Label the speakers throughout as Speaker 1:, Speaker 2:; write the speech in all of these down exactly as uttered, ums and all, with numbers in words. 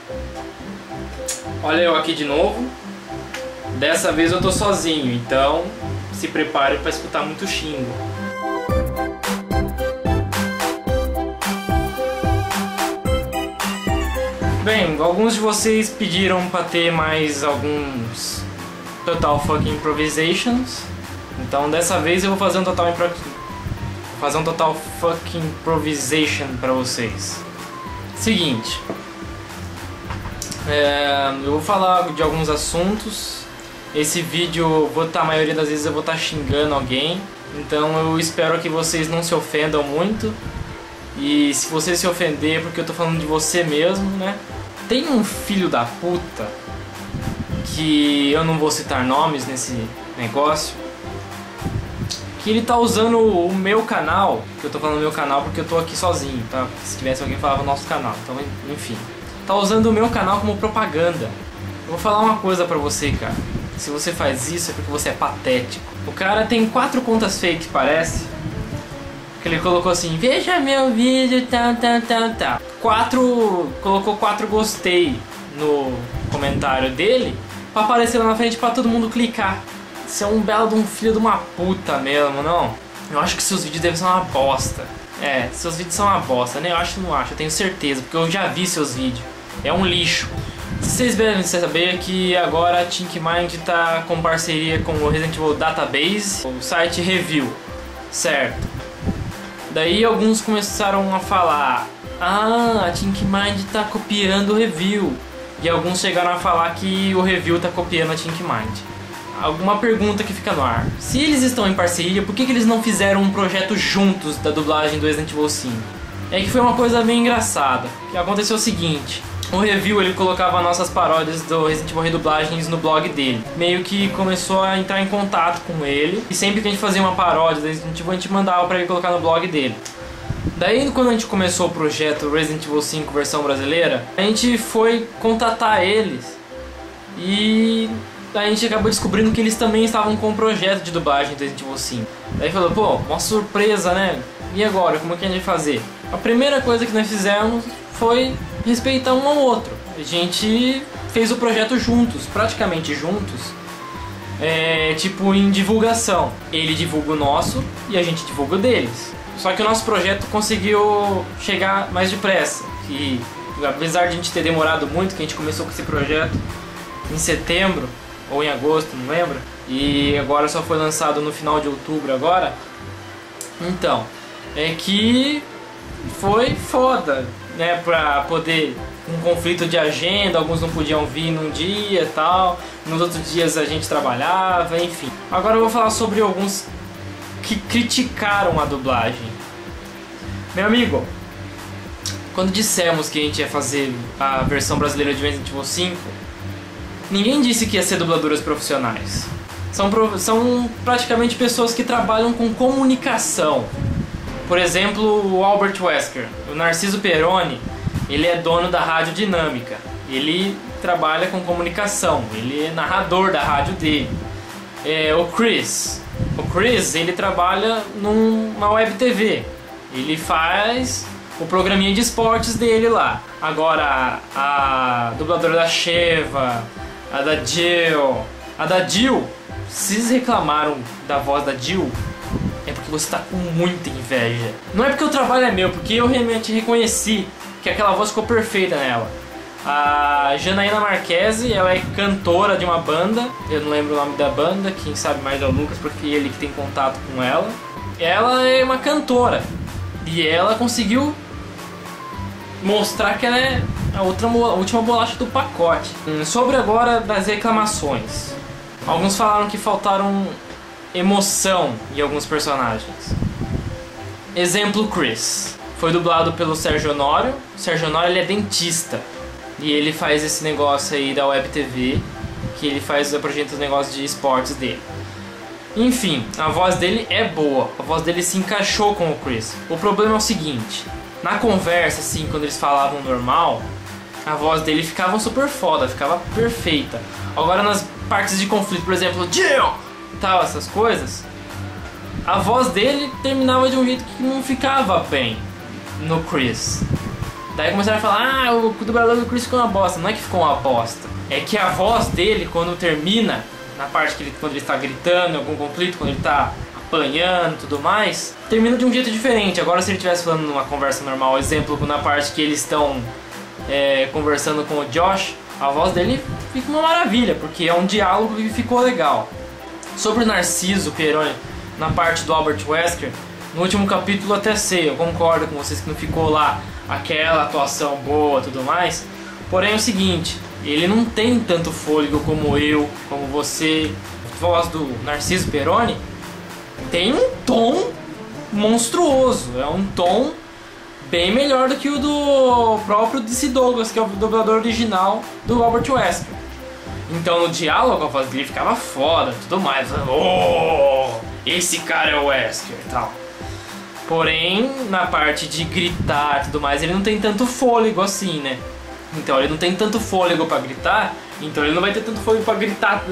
Speaker 1: Olha eu aqui de novo. Dessa vez eu tô sozinho, então se prepare para escutar muito xingo. Bem, alguns de vocês pediram para ter mais alguns Total Fucking Improvisations. Então dessa vez eu vou fazer um Total Impro... vou fazer um Total Fucking Improvisation para vocês. Seguinte, é, eu vou falar de alguns assuntos. Esse vídeo, eu vou tá, a maioria das vezes eu vou estar tá xingando alguém. Então eu espero que vocês não se ofendam muito. E se você se ofender, porque eu tô falando de você mesmo, né? Tem um filho da puta, que eu não vou citar nomes nesse negócio, que ele tá usando o meu canal, que eu tô falando do meu canal porque eu tô aqui sozinho, tá? Se tivesse alguém falava nosso canal, então enfim. Tá usando o meu canal como propaganda. Eu vou falar uma coisa pra você, cara. Se você faz isso é porque você é patético. O cara tem quatro contas fake, parece. Que ele colocou assim, veja meu vídeo, tal, tal, tal, tal. Quatro, colocou quatro gostei no comentário dele pra aparecer lá na frente pra todo mundo clicar. Você é um belo de um filho de uma puta mesmo, não? Eu acho que seus vídeos devem ser uma bosta. É, seus vídeos são uma bosta, né? Eu acho que não acho, eu tenho certeza, porque eu já vi seus vídeos. É um lixo. Vocês devem saber que agora a ThinkMind tá com parceria com o Resident Evil Database, o site Review, certo? Daí alguns começaram a falar, ah, a ThinkMind tá copiando o Review. E alguns chegaram a falar que o Review tá copiando a ThinkMind. Alguma pergunta que fica no ar. Se eles estão em parceria, por que, que eles não fizeram um projeto juntos da dublagem do Resident Evil cinco? É que foi uma coisa bem engraçada. Que aconteceu o seguinte, o Review ele colocava nossas paródias do Resident Evil Redublagens no blog dele. Meio que começou a entrar em contato com ele. E sempre que a gente fazia uma paródia do Resident Evil, a gente mandava pra ele colocar no blog dele. Daí quando a gente começou o projeto Resident Evil cinco versão brasileira, a gente foi contatar eles. E daí a gente acabou descobrindo que eles também estavam com um projeto de dublagem do Resident Evil cinco. Daí falou, pô, uma surpresa, né? E agora, como é que a gente vai fazer? A primeira coisa que nós fizemos foi respeitar um ao outro. A gente fez o projeto juntos, praticamente juntos. É, tipo em divulgação. Ele divulga o nosso e a gente divulga o deles. Só que o nosso projeto conseguiu chegar mais depressa. E apesar de a gente ter demorado muito, que a gente começou com esse projeto em setembro ou em agosto, não lembro. E agora só foi lançado no final de outubro agora. Então, é que foi foda, né, pra poder um conflito de agenda, alguns não podiam vir num dia e tal, nos outros dias a gente trabalhava, enfim. Agora eu vou falar sobre alguns que criticaram a dublagem. Meu amigo, quando dissemos que a gente ia fazer a versão brasileira de Resident Evil cinco, ninguém disse que ia ser dubladoras profissionais. São, são praticamente pessoas que trabalham com comunicação. Por exemplo, o Albert Wesker, o Narciso Peroni, ele é dono da Rádio Dinâmica. Ele trabalha com comunicação, ele é narrador da rádio dele. É, o Chris, o Chris, ele trabalha numa web T V. Ele faz o programinha de esportes dele lá. Agora, a, a dubladora da Sheva, a da Jill, a da Jill, se vocês reclamaram da voz da Jill, é porque você tá com muita inveja. Não é porque o trabalho é meu, porque eu realmente reconheci que aquela voz ficou perfeita nela. A Janaína Marquese, ela é cantora de uma banda, eu não lembro o nome da banda, quem sabe mais é o Lucas, porque ele que tem contato com ela. Ela é uma cantora, e ela conseguiu mostrar que ela é a, outra, a última bolacha do pacote. Sobre agora das reclamações. Alguns falaram que faltaram emoção em alguns personagens. Exemplo, Chris. Foi dublado pelo Sérgio Honório. O Sérgio Honório, ele é dentista. E ele faz esse negócio aí da web T V, que ele faz o projeto dos negócios de esportes dele. Enfim, a voz dele é boa. A voz dele se encaixou com o Chris. O problema é o seguinte. Na conversa, assim, quando eles falavam normal, a voz dele ficava super foda, ficava perfeita. Agora nas partes de conflito, por exemplo, Jill! Tal, essas coisas, a voz dele terminava de um jeito que não ficava bem no Chris. Daí começaram a falar, ah, o dublador do Chris ficou uma bosta. Não é que ficou uma bosta, é que a voz dele, quando termina, na parte que ele, quando ele está gritando, em algum conflito, quando ele está apanhando e tudo mais, termina de um jeito diferente. Agora, se ele estivesse falando numa conversa normal, exemplo, na parte que eles estão é, conversando com o Josh, a voz dele fica uma maravilha, porque é um diálogo que ficou legal. Sobre o Narciso Peroni, na parte do Albert Wesker, no último capítulo até sei, eu concordo com vocês que não ficou lá aquela atuação boa e tudo mais. Porém é o seguinte, ele não tem tanto fôlego como eu, como você. A voz do Narciso Peroni tem um tom monstruoso, é um tom bem melhor do que o do próprio D C Douglas, que é o dublador original do Albert Wesker. Então no diálogo a voz dele ficava foda, tudo mais, oh, esse cara é o Wesker e tal. Porém, na parte de gritar e tudo mais, ele não tem tanto fôlego assim, né? Então ele não tem tanto fôlego pra gritar, então ele não vai ter tanto fôlego pra gritar.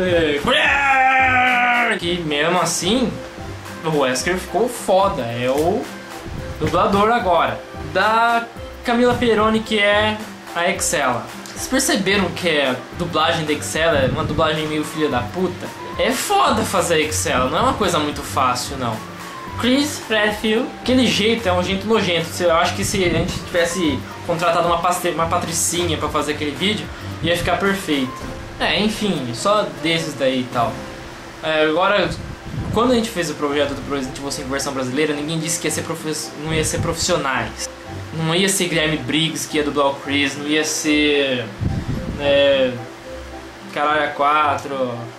Speaker 1: Que mesmo assim, o Wesker ficou foda, é o dublador agora. Da Camila Peroni, que é a Excella. Vocês perceberam que a dublagem da Excella é uma dublagem meio filha da puta? É foda fazer a Excella, não é uma coisa muito fácil não. Chris Redfield, aquele jeito é um jeito nojento. Eu acho que se a gente tivesse contratado uma, uma patricinha pra fazer aquele vídeo, ia ficar perfeito. É, enfim, só desses daí e tal. É, agora, quando a gente fez o projeto do Resident Evil cinco versão brasileira, ninguém disse que ia ser profe- não ia ser profissionais. Não ia ser Guilherme Briggs que ia dublar o Chris, não ia ser... É, Caralho a quatro,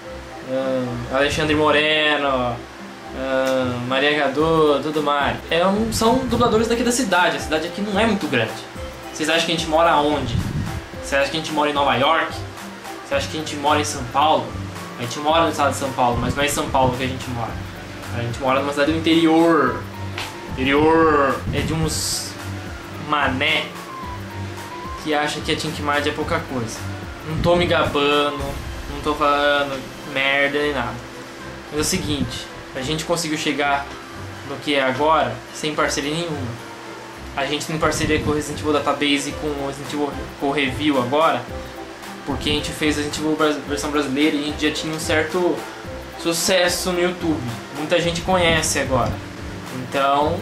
Speaker 1: uh, Alexandre Moreno... Uh, Maria Gadu, tudo mais. É um, são dubladores daqui da cidade. A cidade aqui não é muito grande. Vocês acham que a gente mora onde? Vocês acham que a gente mora em Nova York? Vocês acham que a gente mora em São Paulo? A gente mora no estado de São Paulo, mas não é em São Paulo que a gente mora. A gente mora numa cidade do interior. Interior é de uns mané que acha que a Tinkmad é pouca coisa. Não tô me gabando, não tô falando merda nem nada. Mas é o seguinte, a gente conseguiu chegar no que é agora sem parceria nenhuma. A gente tem parceria com o Resident Evil Database e com o Resident Evil com o Review agora, porque a gente fez a Resident Evil versão brasileira e a gente já tinha um certo sucesso no YouTube. Muita gente conhece agora. Então,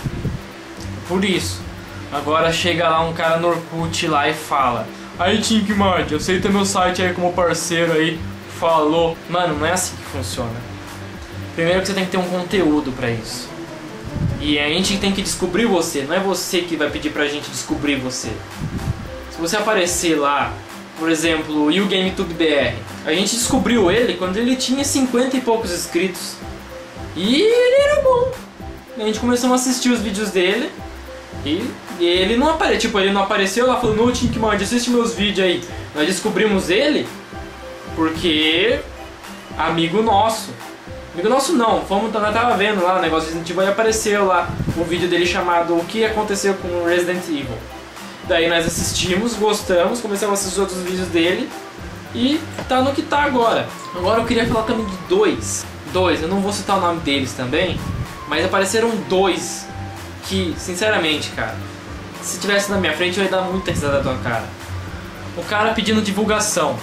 Speaker 1: por isso. Agora chega lá um cara no Orkut lá e fala: aí Tinkmad, aceita meu site aí como parceiro aí. Falou. Mano, não é assim que funciona. Primeiro que você tem que ter um conteúdo pra isso. E a gente tem que descobrir você, não é você que vai pedir pra gente descobrir você. Se você aparecer lá, por exemplo, o YouGameTube B R, a gente descobriu ele quando ele tinha cinquenta e poucos inscritos. E ele era bom. A gente começou a assistir os vídeos dele e ele não apareceu, tipo, ele não apareceu lá falando: ô Tinkmad, assiste meus vídeos aí. Nós descobrimos ele porque amigo nosso. Amigo nosso não, fomos, nós tava vendo lá o negócio de Resident Evil e apareceu lá o vídeo dele chamado O que aconteceu com Resident Evil. Daí nós assistimos, gostamos, começamos a assistir os outros vídeos dele e tá no que tá agora. Agora eu queria falar também de dois. Dois, eu não vou citar o nome deles também, mas apareceram dois que, sinceramente, cara, se tivesse na minha frente eu ia dar muita risada da tua cara. O cara pedindo divulgação.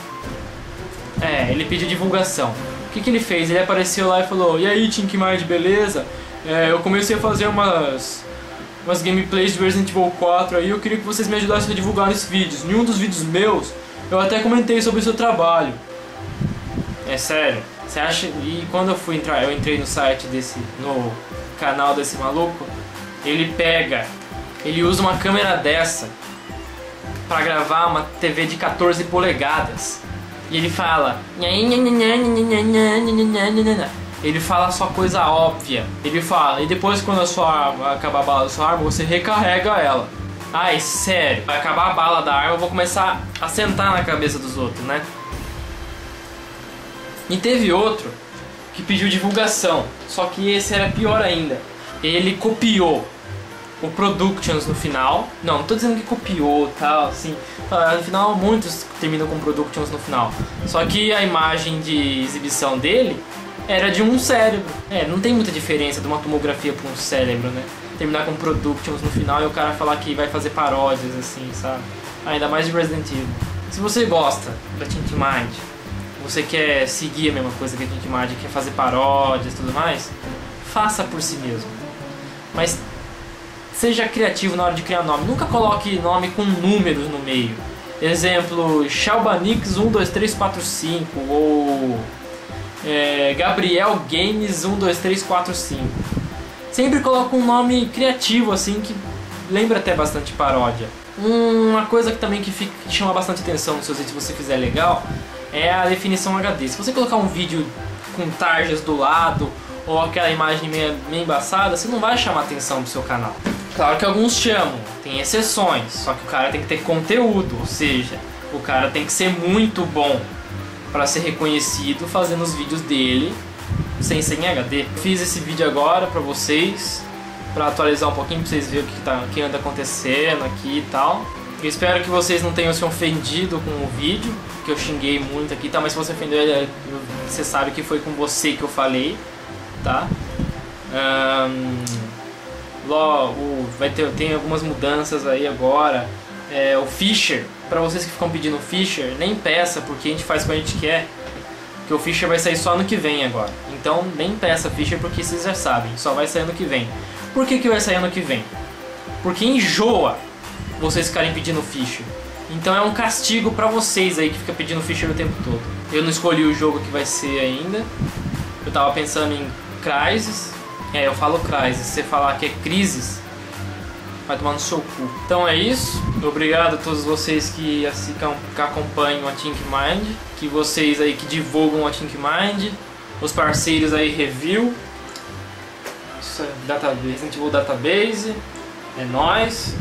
Speaker 1: É, ele pediu divulgação. O que que ele fez? Ele apareceu lá e falou: e aí Tinkmad, beleza? É, eu comecei a fazer umas, umas gameplays de Resident Evil quatro aí, eu queria que vocês me ajudassem a divulgar nesses vídeos. Em um dos vídeos meus, eu até comentei sobre o seu trabalho. É sério? Você acha? E quando eu fui entrar, eu entrei no site desse, no canal desse maluco, ele pega, ele usa uma câmera dessa pra gravar uma T V de quatorze polegadas. E ele fala... Ele fala só coisa óbvia. Ele fala... E depois quando a sua arma, acabar a bala da sua arma, você recarrega ela. Ai, sério. Vai acabar a bala da arma, eu vou começar a sentar na cabeça dos outros, né? E teve outro que pediu divulgação. Só que esse era pior ainda. Ele copiou o Productions no final. Não, não tô dizendo que copiou tal, assim. No final, muitos terminam com Productions no final. Só que a imagem de exibição dele era de um cérebro. É, não tem muita diferença de uma tomografia para um cérebro, né? terminar com Productions no final e o cara falar que vai fazer paródias, assim, sabe? Ainda mais de Resident Evil. Se você gosta da Tinky Mind, você quer seguir a mesma coisa que a Tinky Mind, quer fazer paródias e tudo mais, faça por si mesmo. Mas seja criativo na hora de criar nome. Nunca coloque nome com números no meio. Exemplo, Shalbanix um dois três quatro cinco ou é, Gabriel Games um dois três quatro cinco. Sempre coloca um nome criativo assim que lembra até bastante paródia. Uma coisa que também que, fica, que chama bastante atenção no seu vídeo, se você fizer legal, é a definição H D. Se você colocar um vídeo com tarjas do lado ou aquela imagem meio, meio embaçada, você não vai chamar atenção pro seu canal. Claro que alguns chamam, tem exceções, só que o cara tem que ter conteúdo, ou seja, o cara tem que ser muito bom para ser reconhecido fazendo os vídeos dele sem ser em H D. Fiz esse vídeo agora para vocês, para atualizar um pouquinho, para vocês verem o que, tá, o que anda acontecendo aqui e tal. Eu espero que vocês não tenham se ofendido com o vídeo, que eu xinguei muito aqui, tá? Mas se você ofendeu, você sabe que foi com você que eu falei, tá? Um... O, vai ter, tem algumas mudanças aí agora. É, o Fisher, para vocês que ficam pedindo Fisher, nem peça, porque a gente faz como a gente quer. Porque o Fisher vai sair só ano que vem agora. Então nem peça Fisher, porque vocês já sabem, só vai sair ano que vem. Por que que vai sair ano que vem? Porque enjoa vocês ficarem pedindo Fisher. Então é um castigo pra vocês aí que fica pedindo Fisher o tempo todo. Eu não escolhi o jogo que vai ser ainda. Eu tava pensando em Crysis. É, eu falo Crysis, se você falar que é Crisis, vai tomar no seu cu. Então é isso, obrigado a todos vocês que, assim, que acompanham a Tinky Mind, que vocês aí que divulgam a Tinky Mind, os parceiros aí Review, Database, Resident Evil Database, é nóis.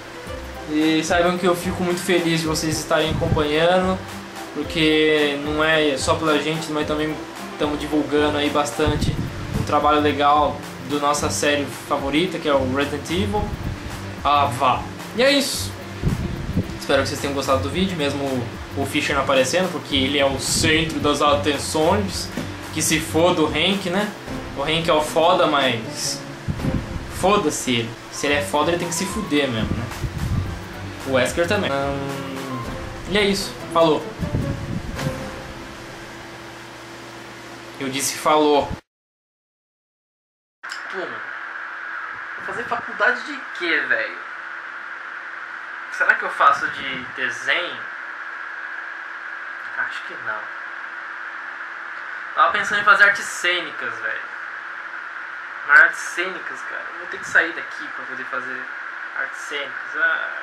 Speaker 1: E saibam que eu fico muito feliz de vocês estarem acompanhando, porque não é só pela gente, mas também estamos divulgando aí bastante um trabalho legal da nossa série favorita, que é o Resident Evil. Ah, vá! E é isso. Espero que vocês tenham gostado do vídeo, mesmo o Fisher não aparecendo, porque ele é o centro das atenções. Que se foda o Hank, né? O Hank é o foda, mas foda-se ele. Se ele é foda, ele tem que se fuder mesmo, né? O Wesker também. Hum... E é isso. Falou. Eu disse falou. Pô, mano. Vou fazer faculdade de quê, velho? Será que eu faço de desenho? Acho que não. Tava pensando em fazer artes cênicas, velho. Mas artes cênicas, cara, eu vou ter que sair daqui pra poder fazer artes cênicas. Ah.